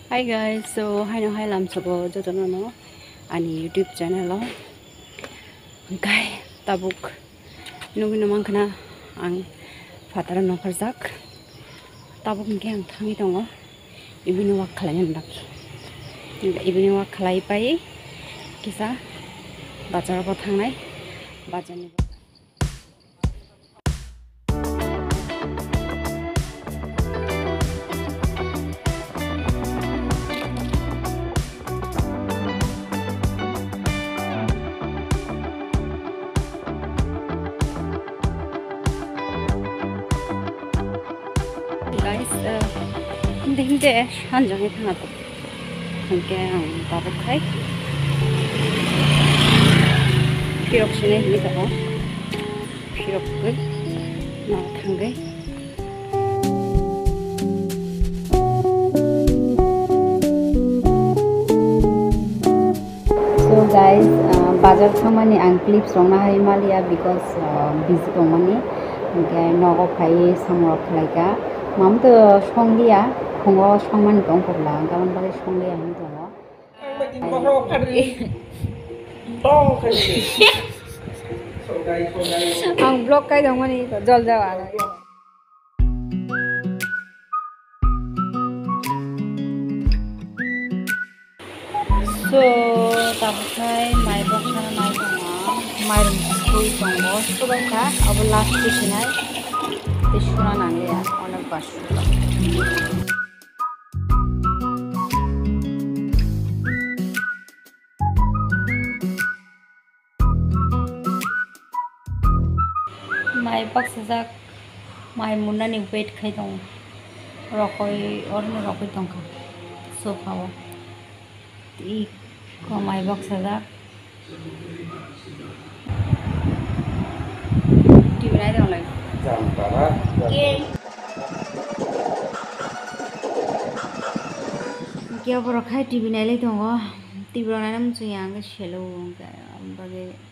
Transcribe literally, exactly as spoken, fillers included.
Hi guys, so hi no hi lam sabo joto no no ani YouTube channel lo kai tabuk nugi no mangkana ang fatara no kharjak tabuk ke ang thangi dongo ibini wak khalai ndak ibini wak khalai pai kisa bazar ko thangnai bazarni guys, hindi hindi 한정에 하나도 함께 따뜻하게 피력신에 힘이다고 피력을 나탄 게. So guys, bazar thamani ang clips rongna hai malia because busy tongmani okay nogo pai samro khlaika mamto songlia khongo songman dong pobla gaban bale songlia ani dongo ang blog kai dongmani jol jawa so tapai mai box na mai dongo mai rum skui dongo subai ka abo last station Tishuna nangya onak basu. My box sajak my munna ni wait khai dong rokoi orne rokoi dong ka so pawo ti ko my box sajak ti binai dong lai jam para क्या बरखाय TV नायले दङ TV नायना मोनसे आं सेलो ओमफ्राय